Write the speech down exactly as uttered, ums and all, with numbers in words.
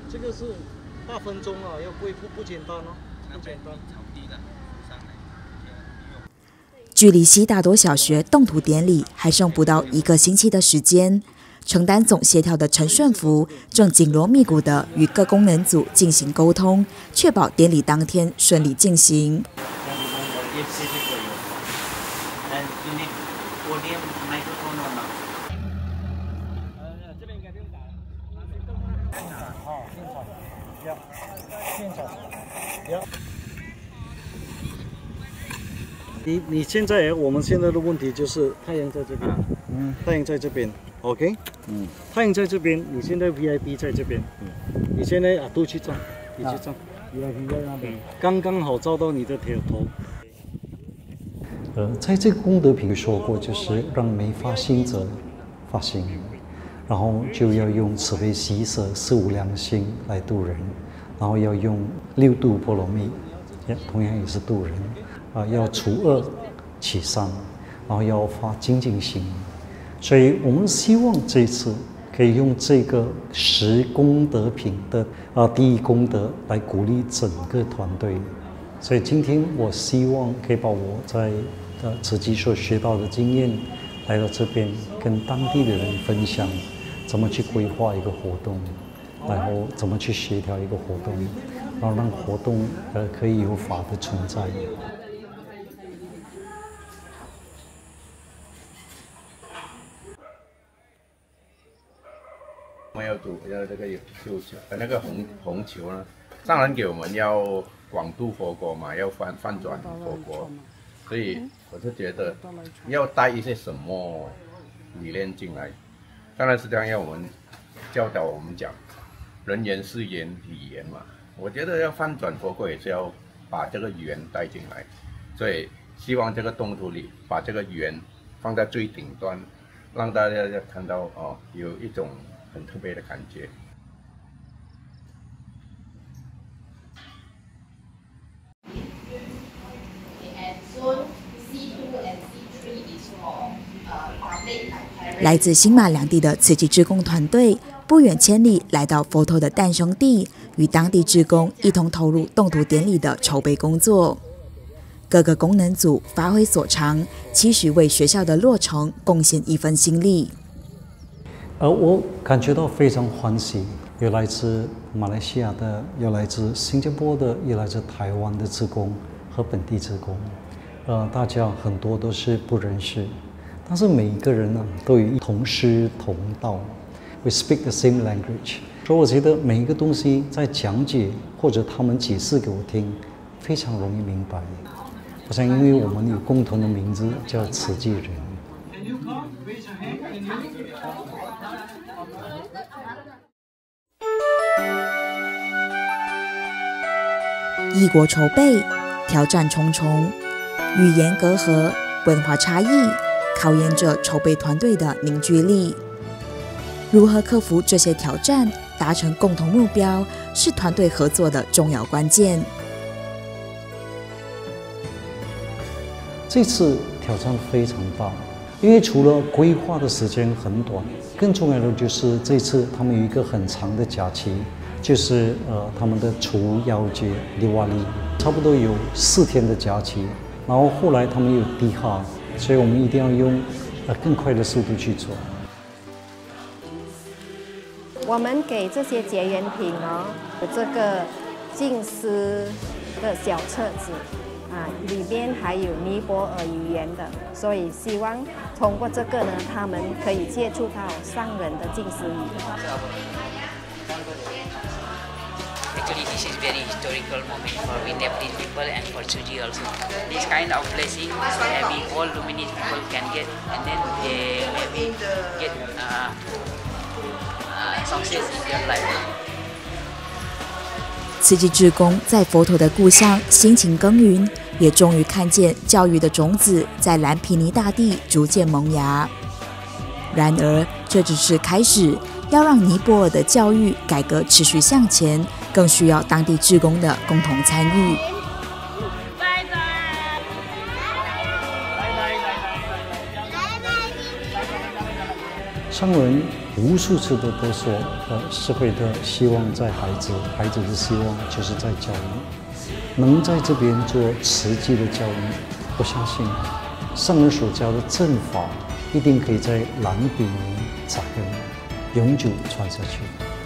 这个是八分钟啊，要不不不简单哦，不简单。 距离西大多小学动土典礼还剩不到一个星期的时间，承担总协调的陈顺福正紧锣密鼓地与各功能组进行沟通，确保典礼当天顺利进行。 你你现在，我们现在的问题就是太阳在这边，嗯，太阳在这边 ，OK， 嗯，太阳在这边，你现在 V I P 在这边，嗯，你现在啊都去站，你去站 ，V I P 在那边，刚刚好照到你的头。 呃，在这个功德品说过，就是让没发心者发心，然后就要用慈悲喜舍四无量心来度人，然后要用六度波罗蜜，也同样也是度人。啊，要除恶起善，然后要发精进心，所以我们希望这次可以用这个十功德品的啊第一功德来鼓励整个团队。所以今天我希望可以把我在呃慈济所学到的经验来到这边，跟当地的人分享，怎么去规划一个活动，然后怎么去协调一个活动，然后让活动呃可以有法的存在。 我们要组要这个绣球，那个红红球呢，上人给我们要广度佛国嘛，要翻翻转佛国，所以我就觉得要带一些什么理念进来。当然是这样，要我们教导我们讲人言、事言、语言嘛。我觉得要翻转佛国也是要把这个语言带进来，所以希望这个动图里把这个语言放在最顶端，让大家看到哦，有一种很特别的感觉。 来自新马两地的慈济志工团队，不远千里来到佛陀的诞生地，与当地志工一同投入动土典礼的筹备工作。各个功能组发挥所长，期许为学校的落成贡献一份心力。 而我感觉到非常欢喜，有来自马来西亚的，有来自新加坡的，有来自台湾的志工和本地志工。呃，大家很多都是不认识，但是每一个人呢都有同师同道 ，we speak the same language。所以我觉得每一个东西在讲解或者他们解释给我听，非常容易明白。我想，因为我们有共同的名字叫慈济人。 异国筹备，挑战重重，语言隔阂、文化差异，考验着筹备团队的凝聚力。如何克服这些挑战，达成共同目标，是团队合作的重要关键。 这次挑战非常大，因为除了规划的时间很短，更重要的就是这次他们有一个很长的假期，就是呃他们的除妖节利瓦利，差不多有四天的假期。然后后来他们有低哈，所以我们一定要用呃更快的速度去做。 我们给这些结缘品哦，有这个静思的小册子。啊，里边还有尼泊尔语言的，所以希望通过这个呢，他们可以接触到上人的静思语。 Actually, this is very historical moment for we Nepalese people and for Tzu Chi also. This kind of blessing, maybe all Luminese people can get, and then they maybe get uh, uh, success in their life. 慈济志工在佛陀的故乡辛勤耕耘，也终于看见教育的种子在蓝毗尼大地逐渐萌芽。然而，这只是开始，要让尼泊尔的教育改革持续向前，更需要当地志工的共同参与。 上人无数次的都说，呃，社会的希望在孩子，孩子的希望就是在教育。能在这边做慈济的教育，我相信上人所教的正法一定可以在蓝毗尼扎根，永久传下去。